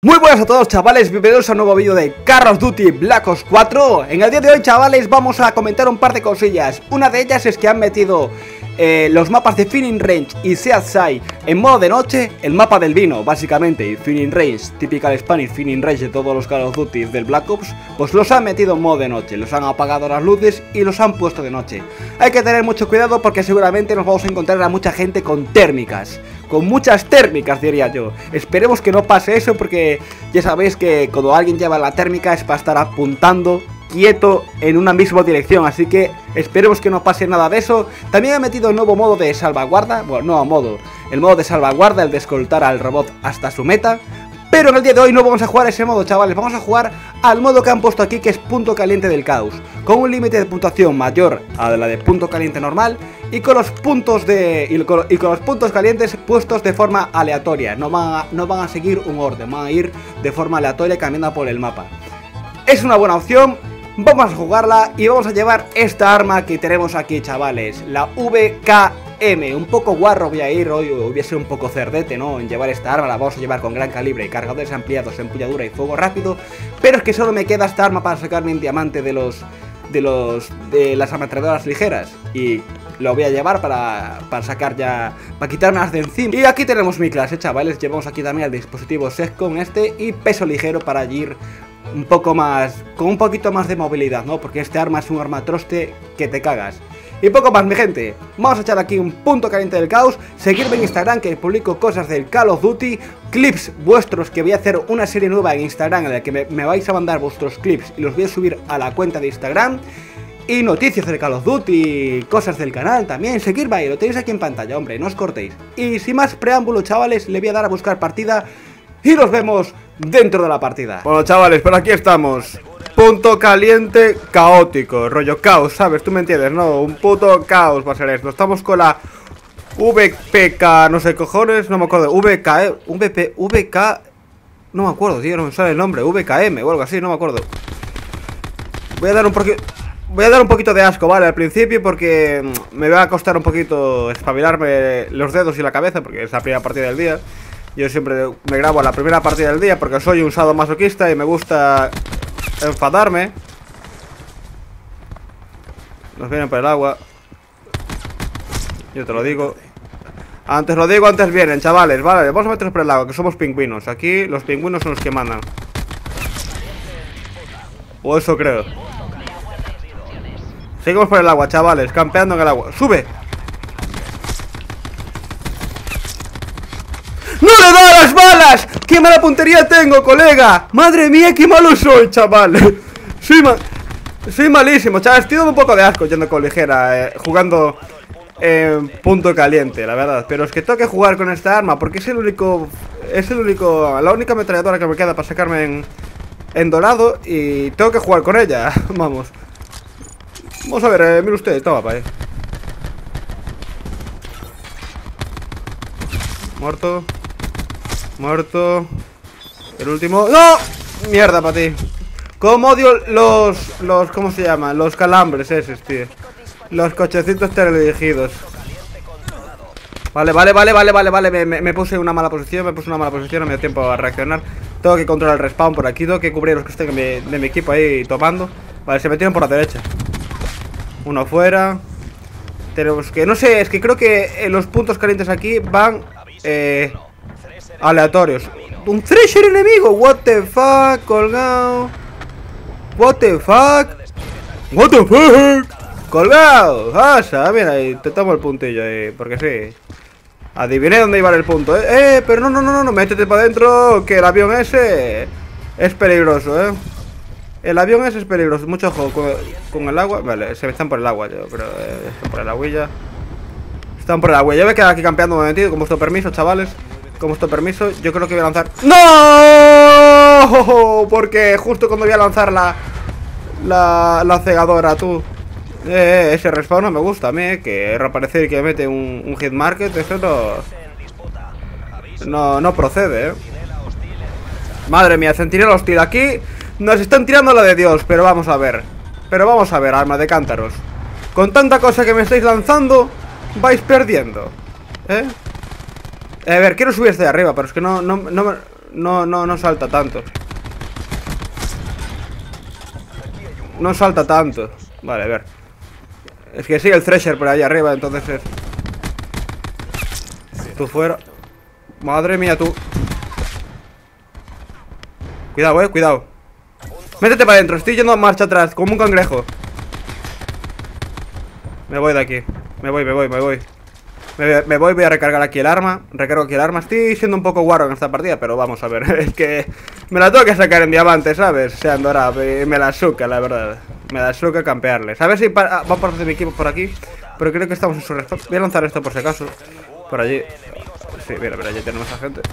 Muy buenas a todos, chavales, bienvenidos a un nuevo vídeo de Call of Duty Black Ops 4. En el día de hoy, chavales, vamos a comentar un par de cosillas. Una de ellas es que han metido los mapas de Firing Range y Seaside en modo de noche. El mapa del vino, básicamente, y Firing Range, typical Spanish Firing Range de todos los Call of Duty del Black Ops, pues los han metido en modo de noche. Los han apagado las luces y los han puesto de noche. Hay que tener mucho cuidado porque seguramente nos vamos a encontrar a mucha gente con térmicas. Con muchas térmicas, diría yo. Esperemos que no pase eso porque ya sabéis que cuando alguien lleva la térmica es para estar apuntando quieto en una misma dirección. Así que esperemos que no pase nada de eso. También he metido el nuevo modo de salvaguarda. Bueno, no modo. El modo de salvaguarda, el de escoltar al robot hasta su meta. Pero en el día de hoy no vamos a jugar ese modo, chavales. Vamos a jugar al modo que han puesto aquí, que es punto caliente del caos, con un límite de puntuación mayor a la de punto caliente normal. Y con los puntos los puntos calientes puestos de forma aleatoria. No van a seguir un orden, van a ir de forma aleatoria cambiando por el mapa. Es una buena opción. Vamos a jugarla y vamos a llevar esta arma que tenemos aquí, chavales, la VKM. Un poco guarro voy a ir hoy, voy a ser un poco cerdete, ¿no? En llevar esta arma. La vamos a llevar con gran calibre, cargadores ampliados, empuñadura y fuego rápido. Pero es que solo me queda esta arma para sacarme un diamante de las ametralladoras ligeras. Y lo voy a llevar para sacar ya, para quitarme de encima. Y aquí tenemos mi clase, chavales. Llevamos aquí también el dispositivo SESCOM y peso ligero para ir un poco más, con un poquito más de movilidad, ¿no? Porque este arma es un arma troste que te cagas. Y poco más, mi gente. Vamos a echar aquí un punto caliente del caos. Seguirme en Instagram, que publico cosas del Call of Duty, clips vuestros, que voy a hacer una serie nueva en Instagram en la que me vais a mandar vuestros clips y los voy a subir a la cuenta de Instagram. Y noticias del Call of Duty, cosas del canal también. Seguidme ahí, lo tenéis aquí en pantalla, hombre, no os cortéis. Y sin más preámbulo, chavales, le voy a dar a buscar partida y nos vemos dentro de la partida. Bueno, chavales, por aquí estamos. Punto caliente caótico, rollo caos, ¿sabes? Tú me entiendes, ¿no? Un puto caos va a ser esto. Estamos con la VPK, no sé cojones, no me acuerdo. VK, no me acuerdo, tío, no me sale el nombre. VKM o algo así, no me acuerdo. Voy a dar un poquito de asco, ¿vale? Al principio porque me va a costar un poquito espabilarme los dedos y la cabeza, porque es la primera partida del día. Yo siempre me grabo a la primera partida del día porque soy un sadomasoquista y me gusta enfadarme. Nos vienen por el agua. Yo te lo digo. Antes lo digo, antes vienen, chavales. Vale, vamos a meternos por el agua, que somos pingüinos. Aquí los pingüinos son los que mandan. O eso creo. Seguimos por el agua, chavales, campeando en el agua. ¡Sube! ¡No le da las balas! ¡Qué mala puntería tengo, colega! ¡Madre mía, qué malo soy, chaval! Soy malísimo, chaval. Estoy dando un poco de asco yendo con ligera, jugando en punto caliente, la verdad. Pero es que tengo que jugar con esta arma porque es la única ametralladora que me queda para sacarme en dorado. Y tengo que jugar con ella. Vamos a ver, mire usted, toma, pa' Muerto. El último. ¡No! Mierda para ti. Como odio los ¿cómo se llaman? Los calambres esos, tío. Los cochecitos teledirigidos. Vale. Me puse en una mala posición. No me dio tiempo a reaccionar. Tengo que controlar el respawn por aquí. Tengo que cubrir los que estén de mi equipo ahí tomando. Vale, se metieron por la derecha. Uno fuera. Tenemos que, no sé, es que creo que los puntos calientes aquí van aleatorios. Un Thresher enemigo. What the fuck, colgado. What the fuck. Colgado. Pasa, mira, ahí te tomo el puntillo ahí, porque sí. Adiviné dónde iba el punto, pero no, métete para adentro, que el avión ese es peligroso, El avión ese es peligroso, mucho ojo con el agua. Vale, se están por el agua, yo creo, están por el agüilla. Están por el agua, yo voy a quedar aquí campeando un momentito, con vuestro permiso, chavales. Con vuestro permiso, yo creo que voy a lanzar... ¡No! Porque justo cuando voy a lanzar la cegadora, tú. Ese respawn no me gusta a mí, que reaparecer y que mete un hit market, eso no procede, Madre mía, sentinela hostil. Aquí nos están tirando la de Dios, pero vamos a ver. Arma de cántaros. Con tanta cosa que me estáis lanzando, vais perdiendo. A ver, quiero subir desde arriba, pero es que no no salta tanto. No salta tanto. Vale, a ver. Es que sigue el Thresher por ahí arriba, entonces es... Tú fuera. Madre mía, tú. Cuidado, cuidado. Métete para adentro, estoy yendo a marcha atrás, como un cangrejo. Me voy de aquí. Me voy. Voy a recargar aquí el arma. Recargo aquí el arma. Estoy siendo un poco guarro en esta partida, pero vamos a ver. Es que me la tengo que sacar en diamante, ¿sabes? Sean dorado. Me la suca, la verdad. Me la suca campearles. A ver si va a aparecer mi equipo por aquí. Pero creo que estamos en su respawn. Voy a lanzar esto por si acaso. Por allí. Sí, mira, allí tenemos a gente.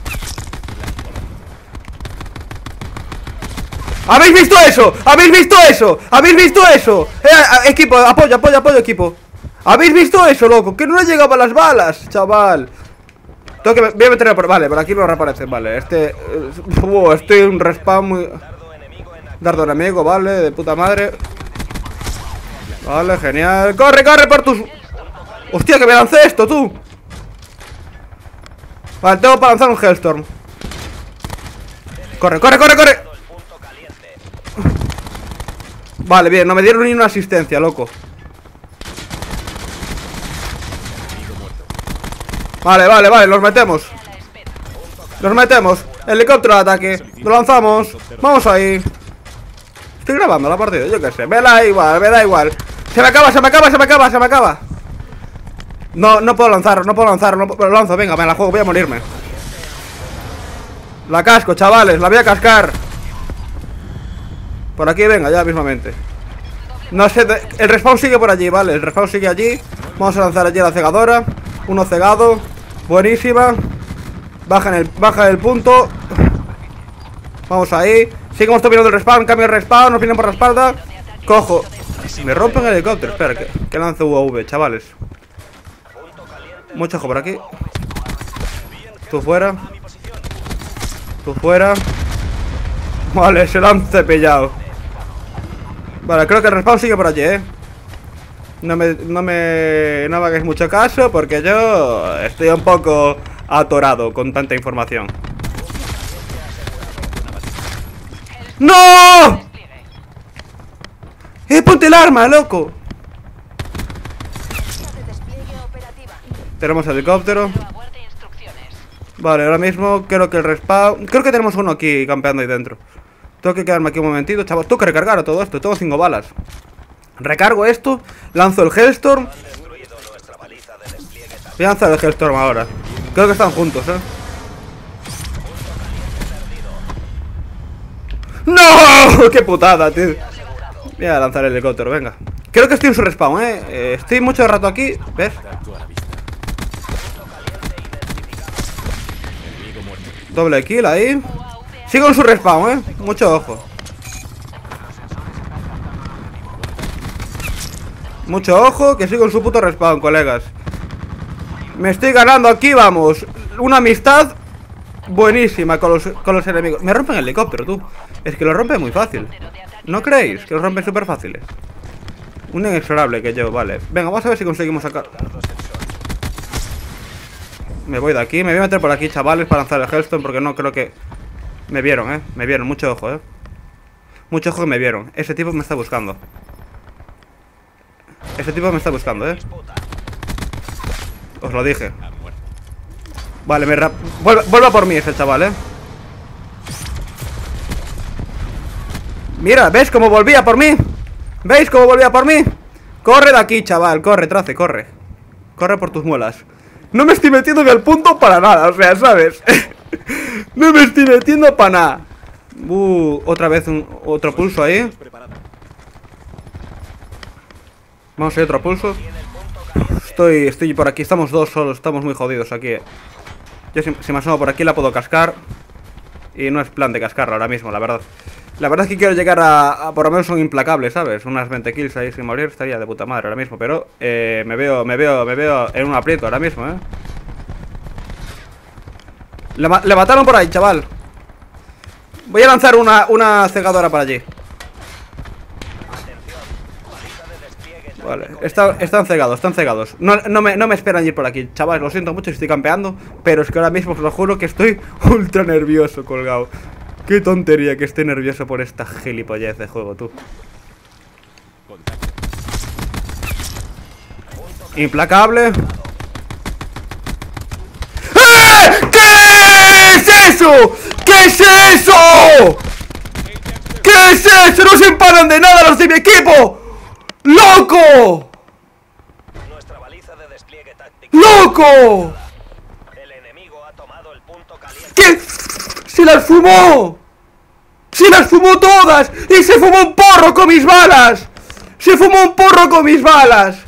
¿Habéis visto eso? ¿Habéis visto eso? ¿Habéis visto eso? Equipo, apoyo, equipo. ¿Habéis visto eso, loco? Que no le llegaban las balas, chaval. Tengo que... Voy a meterlo por... Vale, por aquí no reaparece, vale. Estoy en un respawn muy... Dardo enemigo, vale, de puta madre. Vale, genial. ¡Corre por tus... Hostia, que me lancé esto, tú. Vale, tengo para lanzar un Hellstorm. Corre. Vale, bien, no me dieron ni una asistencia, loco. Vale, los metemos. Helicóptero de ataque. Lo lanzamos. Vamos ahí. Estoy grabando la partida, yo qué sé. Me da igual. Se me acaba. No puedo lanzarlo. Lo lanzo, venga, me la juego, voy a morirme. La casco, chavales, la voy a cascar. Por aquí, venga, ya mismamente. No sé, el respawn sigue por allí, vale. El respawn sigue allí. Vamos a lanzar allí a la cegadora. Uno cegado. Buenísima. Baja el punto. Vamos ahí. Seguimos dominando el respawn. Cambio el respawn. Nos vienen por la espalda. Cojo. Me rompen el helicóptero. Espera, que lance UAV, chavales. Mucho ojo por aquí. Tú fuera. Vale, se lo han cepillado. Vale, creo que el respawn sigue por allí, No me hagáis mucho caso porque yo estoy un poco atorado con tanta información. ¡No! ¡Ponte el arma, loco! Tenemos helicóptero. Vale, ahora mismo creo que el respawn... Creo que tenemos uno aquí campeando ahí dentro. Tengo que quedarme aquí un momentito, chavos. Tengo que recargar a todo esto, tengo 5 balas. Recargo esto, lanzo el Hellstorm. Voy a lanzar el Hellstorm ahora. Creo que están juntos, ¡No! ¡Qué putada, tío! Voy a lanzar el helicóptero, venga. Creo que estoy en su respawn, estoy mucho rato aquí, ¿ves? Doble kill ahí. Sigo en su respawn, mucho ojo. Mucho ojo, que sigo en su puto respawn, colegas. Me estoy ganando aquí, vamos. Una amistad buenísima con los enemigos. Me rompen el helicóptero, tú. Es que lo rompe muy fácil. ¿No creéis que lo rompen súper fáciles? Un inexorable que yo, vale. Venga, vamos a ver si conseguimos sacar. Me voy de aquí, me voy a meter por aquí, chavales, para lanzar el Hellstorm, porque no creo que... Me vieron, me vieron, mucho ojo, Mucho ojo que me vieron. Ese tipo me está buscando. Os lo dije. Vale, vuelva por mí ese chaval, Mira, ¿ves cómo volvía por mí? ¿Veis cómo volvía por mí? Corre de aquí, chaval, corre, trace, corre. Corre por tus muelas. No me estoy metiendo en el punto para nada, o sea, ¿sabes? No me estoy metiendo para nada. Otra vez otro pulso ahí. Vamos a ir otro pulso. Estoy por aquí, estamos dos solos, estamos muy jodidos aquí. Yo si me asomo por aquí la puedo cascar. Y no es plan de cascarla ahora mismo, la verdad. La verdad es que quiero llegar a por lo menos un implacable, ¿sabes? Unas 20 kills ahí sin morir, estaría de puta madre ahora mismo. Pero me veo en un aprieto ahora mismo, Le mataron por ahí, chaval. Voy a lanzar una cegadora para allí. Vale, están cegados. No me esperan ir por aquí, chavales, lo siento mucho si estoy campeando, pero es que ahora mismo os lo juro que estoy ultra nervioso, colgado. Qué tontería que esté nervioso por esta gilipollez de juego, tú. Implacable. ¡Eh! ¿Qué es eso? ¿Qué es eso? ¿Qué es eso? ¡No se emparan de nada los de mi equipo! ¡Loco! Nuestra baliza de despliegue táctico. ¡Loco! El enemigo ha tomado el punto caliente. ¿Qué? ¡Se las fumó! ¡Se las fumó todas! ¡Y se fumó un porro con mis balas! ¡Se fumó un porro con mis balas!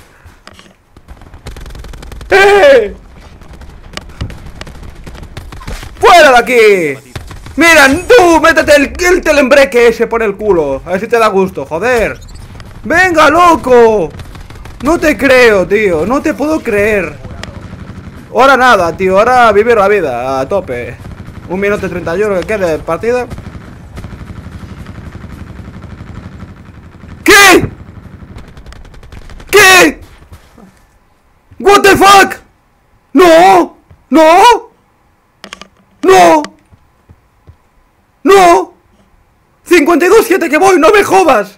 ¡Eh! ¡Fuera de aquí! ¡Mira, tú! ¡Métete el telembreque ese por el culo! A ver si te da gusto, joder. ¡Venga, loco! No te creo, tío. No te puedo creer. Ahora nada, tío. Ahora vivir la vida a tope. 1 minuto y 31 que quede de partida. ¿Qué? ¿Qué? What the fuck? No. No. No. No. 52-7 que voy. No me jodas.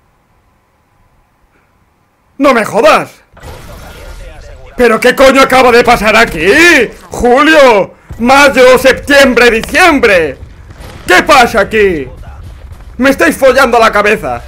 ¡No me jodas! ¿Pero qué coño acaba de pasar aquí? ¡Julio! ¡Mayo! ¡Septiembre! ¡Diciembre! ¿Qué pasa aquí? ¡Me estáis follando la cabeza!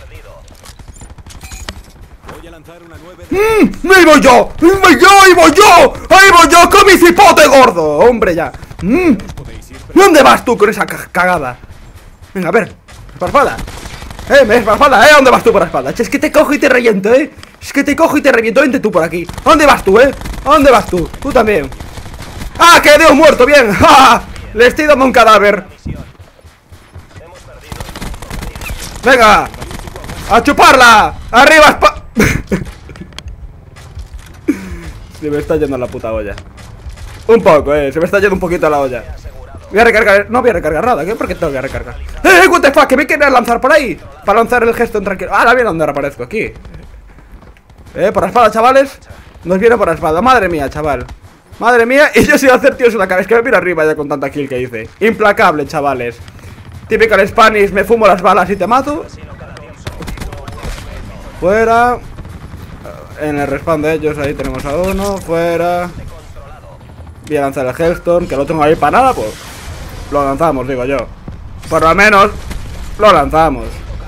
¡Ahí voy yo! ¡Ahí voy yo! ¡Con mi cipote gordo! ¡Hombre, ya! ¿Dónde vas tú con esa cagada? Venga, a ver. Esparpada. Me esparpada, ¿Dónde vas tú por la espalda? Es que te cojo y te reviento, Es que te cojo y te reviento. Vente tú por aquí. ¿Dónde vas tú, ¿Dónde vas tú? Tú también. ¡Ah, quedé un muerto! ¡Bien! ¡Ja! Le estoy dando un cadáver. ¡Venga! ¡A chuparla! ¡Arriba, Se me está yendo la puta olla. Un poco, Se me está yendo un poquito la olla. Voy a recargar, no voy a recargar nada, ¿qué? ¿Por qué tengo que recargar? What the fuck, que me quieren lanzar por ahí. Para lanzar el gesto en tranquilo. Ahora viene donde aparezco, aquí. Por la espada, chavales. Nos viene por la espada, madre mía, chaval. Madre mía, y yo sí voy a hacer tíos en la cabeza. Es que me miro arriba ya con tanta kill que hice. Implacable, chavales. Typical Spanish, me fumo las balas y te mato. Fuera. En el respawn de ellos, ahí tenemos a uno. Fuera. Voy a lanzar el Hellstorm, que lo tengo ahí para nada, pues lo lanzamos, digo yo. Por lo menos lo lanzamos.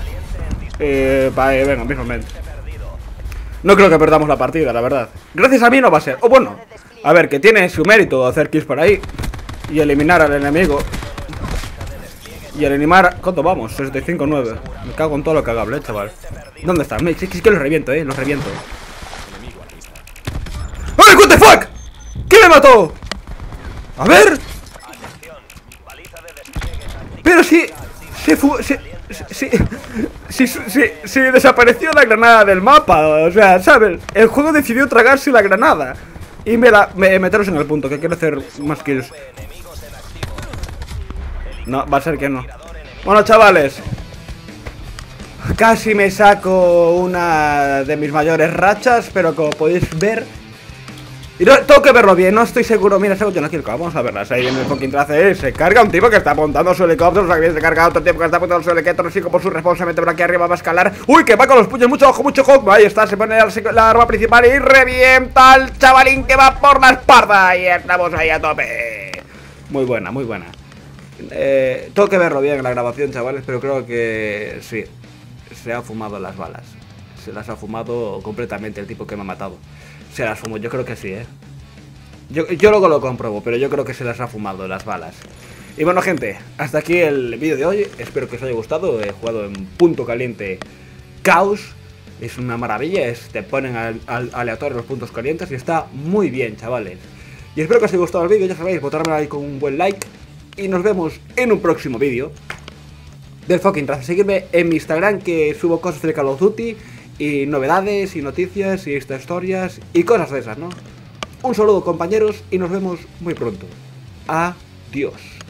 Venga, mismamente. No creo que perdamos la partida, la verdad. Gracias a mí no va a ser. O bueno, a ver, que tiene su mérito hacer kills por ahí y eliminar al enemigo. Y eliminar... ¿Cuánto vamos? 65-9. Me cago en todo lo cagable, chaval. ¿Dónde están? Es que los reviento, los reviento. ¡Ay, what the fuck! ¿Qué me mató? A ver. Pero si desapareció la granada del mapa. O sea, ¿sabes? El juego decidió tragarse la granada y meteros en el punto, que quiero hacer más kills. No, va a ser que no. Bueno, chavales, casi me saco una de mis mayores rachas, pero como podéis ver, y no, tengo que verlo bien, no estoy seguro. Mira, según yo no quiero. Vamos a verlas ahí en el fucking trace. Se carga un tipo que está apuntando su helicóptero. O sea, que se carga otro tipo que está apuntando su helicóptero. Así como su responsable por aquí arriba va a escalar. Uy, que va con los puños. Mucho ojo, mucho ojo. Ahí está, se pone la arma principal y revienta al chavalín que va por la espalda. Y estamos ahí a tope. Muy buena, muy buena. Tengo que verlo bien en la grabación, chavales, pero creo que sí. Se ha fumado las balas. Se las ha fumado completamente el tipo que me ha matado. Se las fumó, yo creo que sí, Yo luego lo compruebo, pero yo creo que se las ha fumado las balas. Y bueno, gente, hasta aquí el vídeo de hoy. Espero que os haya gustado. He jugado en punto caliente Caos. Es una maravilla, te ponen aleatorio los puntos calientes y está muy bien, chavales. Y espero que os haya gustado el vídeo, ya sabéis, votármelo ahí con un buen like. Y nos vemos en un próximo vídeo del fucking Trace. Seguidme en mi Instagram, que subo cosas de Call of Duty y novedades y noticias y historias y cosas de esas, ¿no? Un saludo, compañeros, y nos vemos muy pronto. Adiós.